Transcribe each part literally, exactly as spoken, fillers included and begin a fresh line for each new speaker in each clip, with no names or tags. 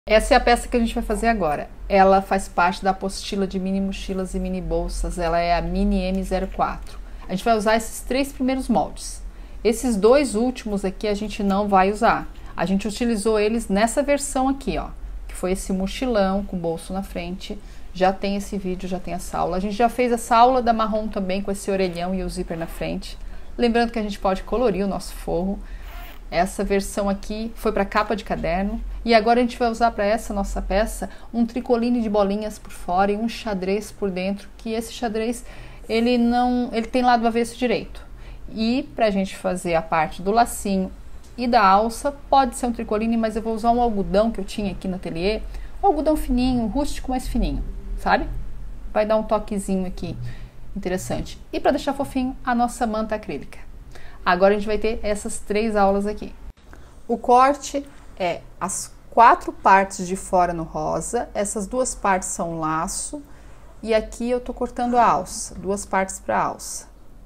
Essa é a peça que a gente vai fazer agora. Ela faz parte da apostila de mini mochilas e mini bolsas. Ela é a Mini M zero quatro. A gente vai usar esses três primeiros moldes. Esses dois últimos aqui a gente não vai usar. A gente utilizou eles nessa versão aqui, ó, que foi esse mochilão com bolso na frente. Já tem esse vídeo, já tem essa aula. A gente já fez essa aula da marrom também com esse orelhão e o zíper na frente. Lembrando que a gente pode colorir o nosso forro. Essa versão aqui foi para capa de caderno. E agora a gente vai usar para essa nossa peça um tricoline de bolinhas por fora e um xadrez por dentro, que esse xadrez ele não, ele tem lado avesso direito. E para a gente fazer a parte do lacinho e da alça, pode ser um tricoline, mas eu vou usar um algodão que eu tinha aqui no ateliê, um algodão fininho, um rústico mais fininho, sabe? Vai dar um toquezinho aqui interessante. E para deixar fofinho, a nossa manta acrílica. Agora a gente vai ter essas três aulas aqui. O corte é as quatro partes de fora no rosa, essas duas partes são laço, e aqui eu tô cortando a alça, duas partes para alça.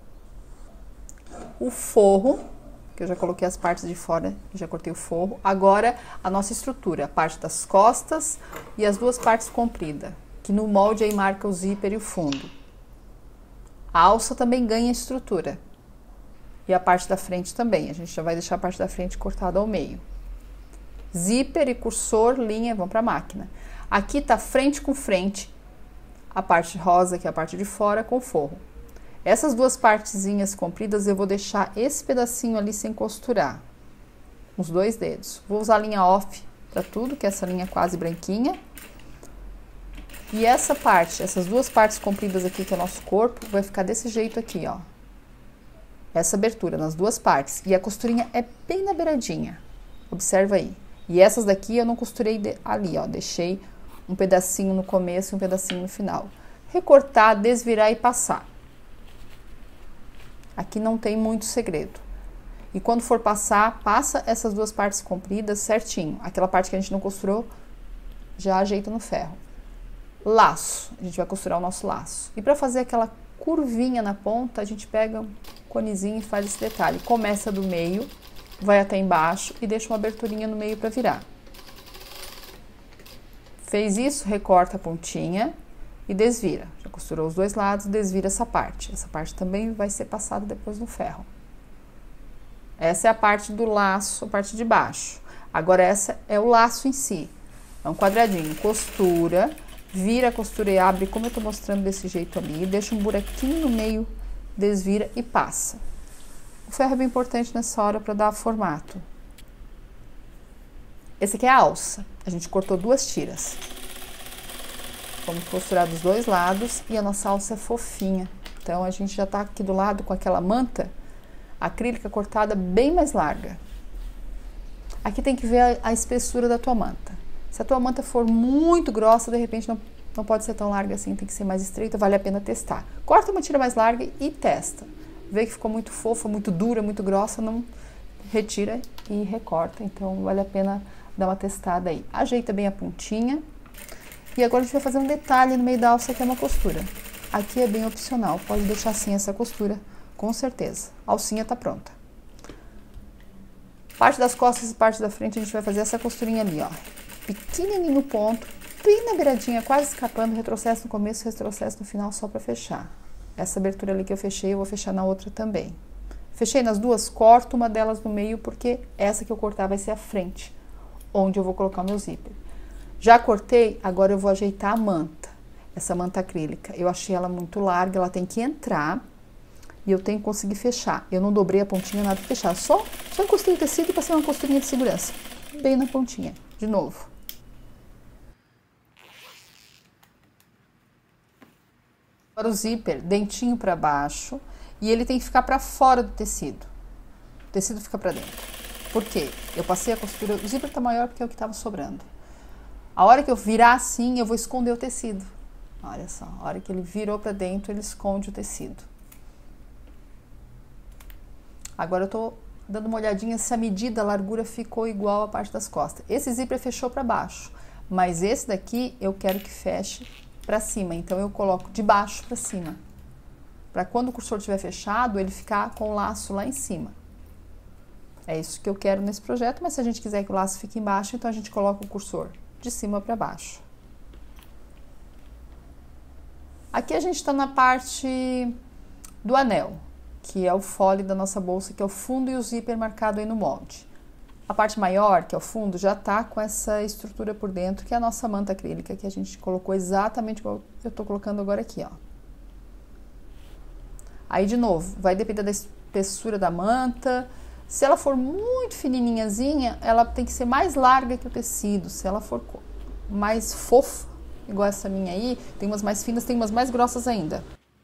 O forro, que eu já coloquei as partes de fora, já cortei o forro. Agora a nossa estrutura, a parte das costas e as duas partes compridas, que no molde aí marca o zíper e o fundo. A alça também ganha estrutura. E a parte da frente também, a gente já vai deixar a parte da frente cortada ao meio. Zíper e cursor, linha, vão para a máquina. Aqui tá frente com frente, a parte rosa, que é a parte de fora, com forro. Essas duas partezinhas compridas eu vou deixar esse pedacinho ali sem costurar, os dois dedos. Vou usar a linha off para tudo, que é essa linha quase branquinha. E essa parte, essas duas partes compridas aqui, que é o nosso corpo, vai ficar desse jeito aqui, ó. Essa abertura nas duas partes. E a costurinha é bem na beiradinha. Observa aí. E essas daqui eu não costurei de, ali, ó. Deixei um pedacinho no começo e um pedacinho no final. Recortar, desvirar e passar. Aqui não tem muito segredo. E quando for passar, passa essas duas partes compridas certinho. Aquela parte que a gente não costurou, já ajeita no ferro. Laço. A gente vai costurar o nosso laço. E para fazer aquela curvinha na ponta, a gente pega um conezinho e faz esse detalhe. Começa do meio, vai até embaixo e deixa uma aberturinha no meio para virar. Fez isso, recorta a pontinha e desvira. Já costurou os dois lados, desvira essa parte. Essa parte também vai ser passada depois no ferro. Essa é a parte do laço, a parte de baixo. Agora essa é o laço em si. É um quadradinho, costura, vira a costura e abre, como eu tô mostrando desse jeito ali, deixa um buraquinho no meio, desvira e passa. O ferro é bem importante nessa hora para dar formato. Esse aqui é a alça. A gente cortou duas tiras. Vamos costurar dos dois lados e a nossa alça é fofinha. Então a gente já tá aqui do lado com aquela manta acrílica cortada bem mais larga. Aqui tem que ver a, a espessura da tua manta. Se a tua manta for muito grossa, de repente não, não pode ser tão larga assim, tem que ser mais estreita, vale a pena testar. Corta uma tira mais larga e testa. Vê que ficou muito fofa, muito dura, muito grossa, não retira e recorta. Então vale a pena dar uma testada aí. Ajeita bem a pontinha. E agora a gente vai fazer um detalhe no meio da alça, que é uma costura. Aqui é bem opcional, pode deixar assim essa costura, com certeza. A alcinha tá pronta. Parte das costas e parte da frente a gente vai fazer essa costurinha ali, ó. Pequenininho no ponto, bem na beiradinha, quase escapando, retrocesso no começo, retrocesso no final, só para fechar. Essa abertura ali que eu fechei, eu vou fechar na outra também. Fechei nas duas, corto uma delas no meio, porque essa que eu cortar vai ser a frente, onde eu vou colocar o meu zíper. Já cortei, agora eu vou ajeitar a manta, essa manta acrílica. Eu achei ela muito larga, ela tem que entrar e eu tenho que conseguir fechar. Eu não dobrei a pontinha, nada para fechar, só, só encostei o tecido e passei uma costurinha de segurança, bem na pontinha, de novo. Agora o zíper, dentinho para baixo, e ele tem que ficar para fora do tecido. O tecido fica para dentro. Por quê? Eu passei a costura, o zíper tá maior porque é o que estava sobrando. A hora que eu virar assim, eu vou esconder o tecido. Olha só, a hora que ele virou para dentro, ele esconde o tecido. Agora eu tô dando uma olhadinha se a medida, a largura ficou igual à parte das costas. Esse zíper fechou para baixo, mas esse daqui eu quero que feche para cima, então eu coloco de baixo para cima, para quando o cursor estiver fechado, ele ficar com o laço lá em cima. É isso que eu quero nesse projeto, mas se a gente quiser que o laço fique embaixo, então a gente coloca o cursor de cima para baixo. Aqui a gente está na parte do anel, que é o fole da nossa bolsa, que é o fundo e o zíper marcado aí no molde. A parte maior, que é o fundo, já tá com essa estrutura por dentro, que é a nossa manta acrílica, que a gente colocou exatamente igual eu tô colocando agora aqui, ó. Aí, de novo, vai depender da espessura da manta. Se ela for muito fininhazinha, ela tem que ser mais larga que o tecido. Se ela for mais fofa, igual essa minha aí, tem umas mais finas, tem umas mais grossas ainda.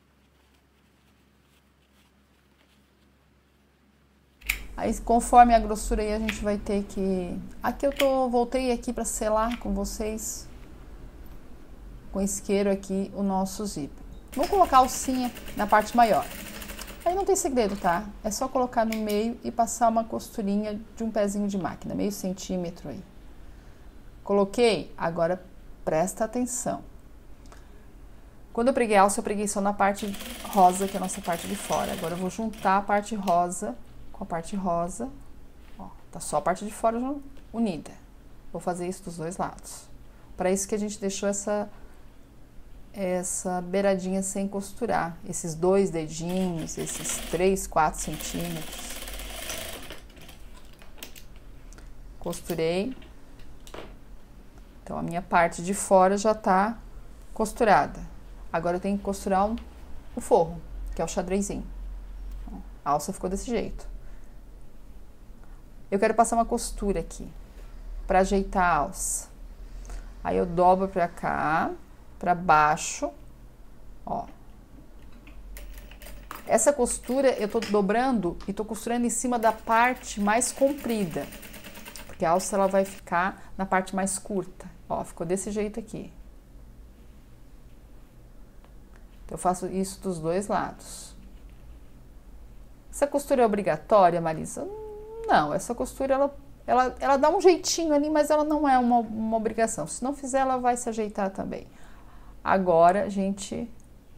Aí, conforme a grossura aí, a gente vai ter que... Aqui eu tô, voltei aqui para selar com vocês, com isqueiro aqui, o nosso zíper. Vou colocar a alcinha na parte maior. Aí não tem segredo, tá? É só colocar no meio e passar uma costurinha de um pezinho de máquina, meio centímetro aí. Coloquei, agora presta atenção. Quando eu preguei a alça, eu preguei só na parte rosa, que é a nossa parte de fora. Agora eu vou juntar a parte rosa com a parte rosa. Ó, tá só a parte de fora unida. Vou fazer isso dos dois lados. Para isso que a gente deixou essa, essa beiradinha sem costurar. Esses dois dedinhos, esses três, quatro centímetros. Costurei. Então, a minha parte de fora já tá costurada. Agora eu tenho que costurar um, o forro, que é o xadrezinho. A alça ficou desse jeito. Eu quero passar uma costura aqui, para ajeitar a alça. Aí eu dobro pra cá, pra baixo, ó. Essa costura eu tô dobrando e tô costurando em cima da parte mais comprida, porque a alça ela vai ficar na parte mais curta. Ó, ficou desse jeito aqui. Eu faço isso dos dois lados. Essa costura é obrigatória, Marisa? Não, essa costura, ela, ela, ela dá um jeitinho ali, mas ela não é uma, uma obrigação. Se não fizer, ela vai se ajeitar também. Agora, a gente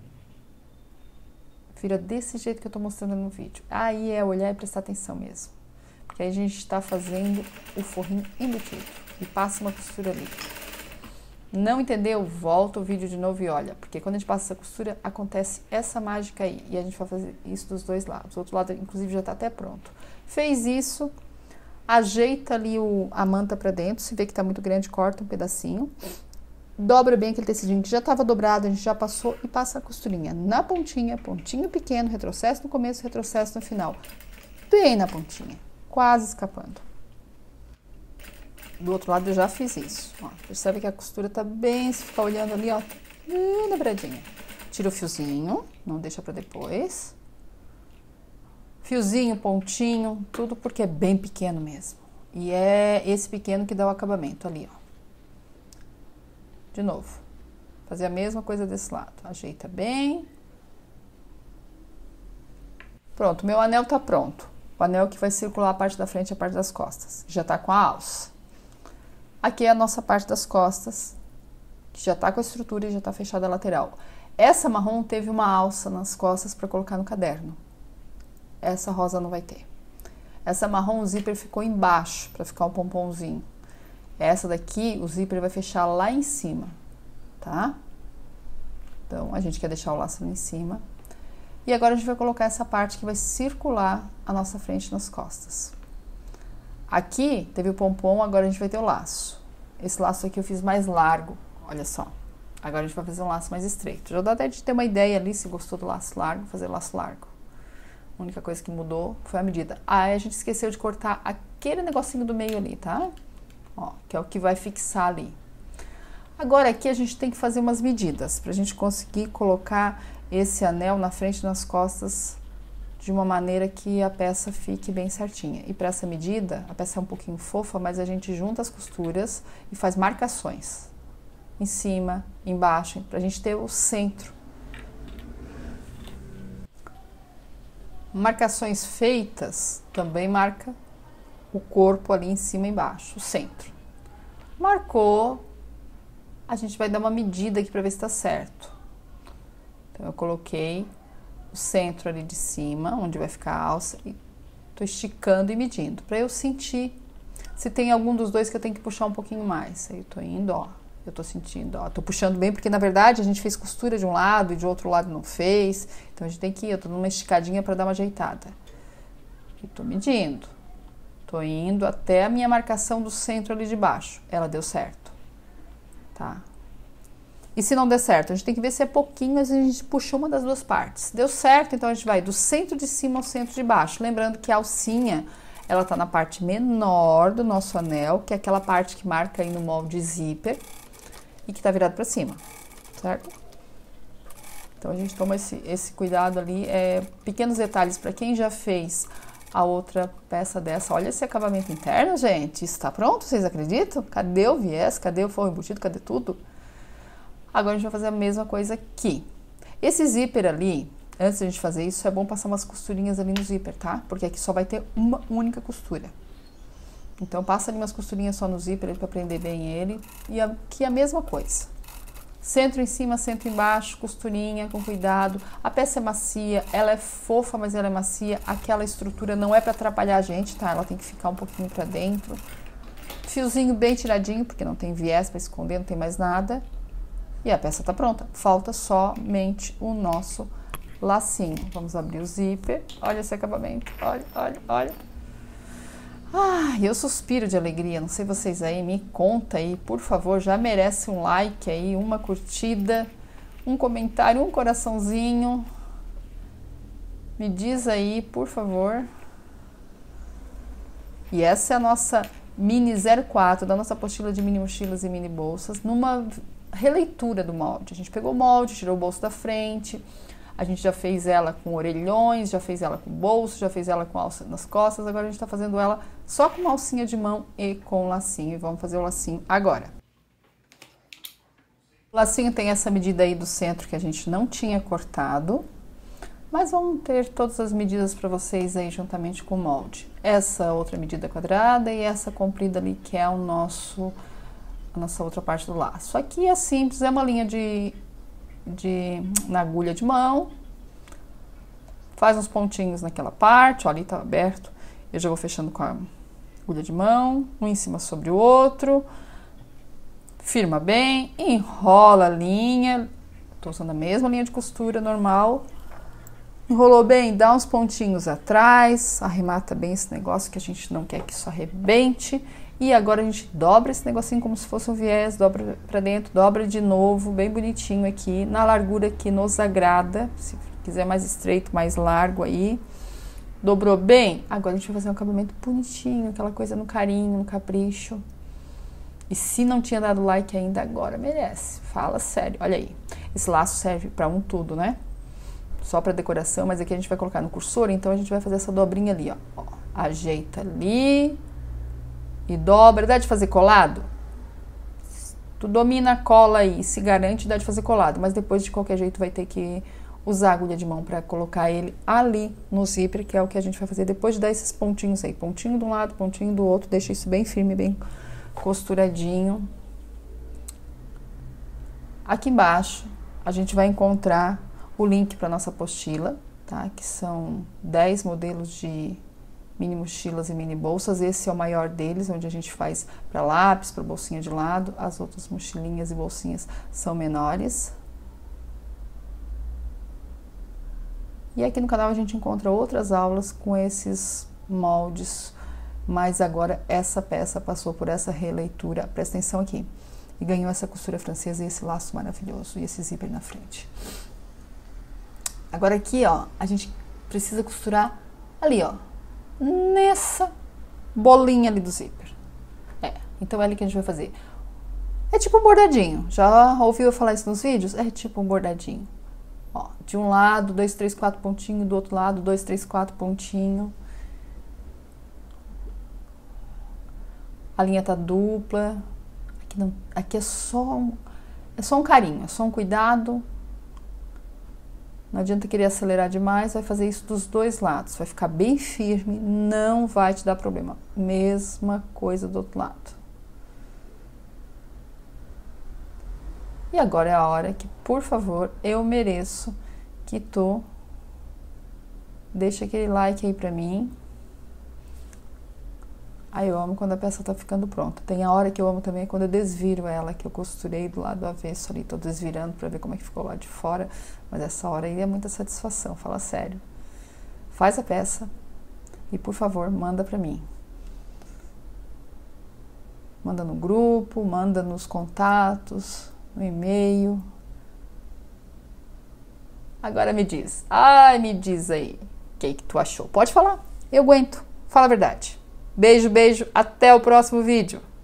vira desse jeito que eu tô mostrando no vídeo. Aí é olhar e prestar atenção mesmo. Porque aí a gente tá fazendo o forrinho embutido. E passa uma costura ali. Não entendeu? Volta o vídeo de novo e olha, porque quando a gente passa essa costura, acontece essa mágica aí, e a gente vai fazer isso dos dois lados. O outro lado, inclusive, já tá até pronto. Fez isso, ajeita ali o, a manta pra dentro, se vê que tá muito grande, corta um pedacinho, dobra bem aquele tecidinho que já tava dobrado, a gente já passou, e passa a costurinha na pontinha, pontinho pequeno, retrocesso no começo, retrocesso no final, bem na pontinha, quase escapando. Do outro lado eu já fiz isso, ó. Percebe que a costura tá bem, se ficar olhando ali, ó, bem dobradinha. Tira o fiozinho, não deixa pra depois. Fiozinho, pontinho, tudo porque é bem pequeno mesmo. E é esse pequeno que dá o acabamento ali, ó. De novo, fazer a mesma coisa desse lado. Ajeita bem. Pronto, meu anel tá pronto. O anel que vai circular a parte da frente e a parte das costas. Já tá com a alça. Aqui é a nossa parte das costas, que já tá com a estrutura e já tá fechada a lateral. Essa marrom teve uma alça nas costas para colocar no caderno. Essa rosa não vai ter. Essa marrom, o zíper ficou embaixo, para ficar um pomponzinho. Essa daqui, o zíper vai fechar lá em cima, tá? Então, a gente quer deixar o laço lá em cima. E agora a gente vai colocar essa parte que vai circular a nossa frente nas costas. Aqui teve o pompom, agora a gente vai ter o laço. Esse laço aqui eu fiz mais largo, olha só. Agora a gente vai fazer um laço mais estreito. Já dá até de ter uma ideia ali, se gostou do laço largo, fazer laço largo. A única coisa que mudou foi a medida. Ah, a gente esqueceu de cortar aquele negocinho do meio ali, tá? Ó, que é o que vai fixar ali. Agora aqui a gente tem que fazer umas medidas, pra gente conseguir colocar esse anel na frente e nas costas de uma maneira que a peça fique bem certinha. E para essa medida, a peça é um pouquinho fofa, mas a gente junta as costuras e faz marcações. Em cima, embaixo, pra gente ter o centro. Marcações feitas também marca o corpo ali em cima e embaixo, o centro. Marcou, a gente vai dar uma medida aqui para ver se tá certo. Então, eu coloquei o centro ali de cima, onde vai ficar a alça, e tô esticando e medindo, para eu sentir se tem algum dos dois que eu tenho que puxar um pouquinho mais. Aí eu tô indo, ó. Eu tô sentindo, ó. Tô puxando bem, porque na verdade a gente fez costura de um lado e de outro lado não fez. Então a gente tem que ir, eu tô numa esticadinha pra dar uma ajeitada. E tô medindo. Tô indo até a minha marcação do centro ali de baixo. Ela deu certo. Tá? E se não der certo, a gente tem que ver se é pouquinho, mas a gente puxou uma das duas partes. Deu certo, então a gente vai do centro de cima ao centro de baixo. Lembrando que a alcinha, ela tá na parte menor do nosso anel, que é aquela parte que marca aí no molde zíper e que tá virado pra cima, certo? Então a gente toma esse, esse cuidado ali, é, pequenos detalhes para quem já fez a outra peça dessa. Olha esse acabamento interno, gente. Isso tá pronto? Vocês acreditam? Cadê o viés? Cadê o forro embutido? Cadê tudo? Agora a gente vai fazer a mesma coisa aqui. Esse zíper ali, antes de a gente fazer isso, é bom passar umas costurinhas ali no zíper, tá? Porque aqui só vai ter uma única costura. Então passa ali umas costurinhas só no zíper para prender bem ele. E aqui a mesma coisa. Centro em cima, centro embaixo, costurinha, com cuidado. A peça é macia, ela é fofa, mas ela é macia. Aquela estrutura não é para atrapalhar a gente, tá? Ela tem que ficar um pouquinho para dentro. Fiozinho bem tiradinho, porque não tem viés para esconder, não tem mais nada. E a peça tá pronta. Falta somente o nosso lacinho. Vamos abrir o zíper. Olha esse acabamento. Olha, olha, olha. Ah, eu suspiro de alegria. Não sei vocês aí, me conta aí, por favor. Já merece um like aí, uma curtida, um comentário, um coraçãozinho. Me diz aí, por favor. E essa é a nossa mini zero quatro, da nossa apostila de mini mochilas e mini bolsas, numa releitura do molde. A gente pegou o molde, tirou o bolso da frente, a gente já fez ela com orelhões, já fez ela com bolso, já fez ela com alça nas costas, agora a gente tá fazendo ela só com uma alcinha de mão e com lacinho, e vamos fazer o lacinho agora. O lacinho tem essa medida aí do centro que a gente não tinha cortado, mas vamos ter todas as medidas para vocês aí juntamente com o molde. Essa outra medida quadrada e essa comprida ali que é o nosso a nossa outra parte do laço. Aqui é simples, é uma linha de, de na agulha de mão, faz uns pontinhos naquela parte, ó, ali tá aberto, eu já vou fechando com a agulha de mão, um em cima sobre o outro, firma bem, enrola a linha, tô usando a mesma linha de costura normal, enrolou bem, dá uns pontinhos atrás, arremata bem esse negócio que a gente não quer que isso arrebente. E agora a gente dobra esse negocinho como se fosse um viés, dobra pra dentro, dobra de novo, bem bonitinho aqui, na largura que nos agrada, se quiser mais estreito, mais largo aí. Dobrou bem? Agora a gente vai fazer um acabamento bonitinho, aquela coisa no carinho, no capricho. E se não tinha dado like ainda, agora merece, fala sério. Olha aí, esse laço serve pra um tudo, né? Só pra decoração, mas aqui a gente vai colocar no cursor, então a gente vai fazer essa dobrinha ali, ó. ó ajeita ali. E dobra, dá de fazer colado? Tu domina a cola aí, se garante, dá de fazer colado. Mas depois, de qualquer jeito, vai ter que usar a agulha de mão para colocar ele ali no zíper, que é o que a gente vai fazer depois de dar esses pontinhos aí. Pontinho de um lado, pontinho do outro. Deixa isso bem firme, bem costuradinho. Aqui embaixo, a gente vai encontrar o link para nossa apostila, tá? Que são dez modelos de mini mochilas e mini bolsas. Esse é o maior deles, onde a gente faz para lápis, para bolsinha de lado. As outras mochilinhas e bolsinhas são menores. E aqui no canal a gente encontra outras aulas com esses moldes, mas agora essa peça passou por essa releitura, presta atenção aqui, e ganhou essa costura francesa e esse laço maravilhoso e esse zíper na frente. Agora aqui, ó, a gente precisa costurar ali, ó, nessa bolinha ali do zíper. É, então é ali que a gente vai fazer. É tipo um bordadinho. Já ouviu eu falar isso nos vídeos? É tipo um bordadinho. Ó, de um lado, dois, três, quatro pontinhos, do outro lado, dois, três, quatro pontinhos. A linha tá dupla. Aqui, não, aqui é só um, é só um carinho, é só um cuidado. Não adianta querer acelerar demais, vai fazer isso dos dois lados. Vai ficar bem firme, não vai te dar problema. Mesma coisa do outro lado. E agora é a hora que, por favor, eu mereço que tu deixe aquele like aí pra mim. Aí eu amo quando a peça tá ficando pronta. Tem a hora que eu amo também quando eu desviro ela, que eu costurei do lado do avesso ali, tô desvirando pra ver como é que ficou lá de fora. Mas essa hora aí é muita satisfação, fala sério. Faz a peça e, por favor, manda pra mim. Manda no grupo, manda nos contatos, no e-mail. Agora me diz. Ai, me diz aí. O que que tu achou? Pode falar. Eu aguento. Fala a verdade. Beijo, beijo. Até o próximo vídeo.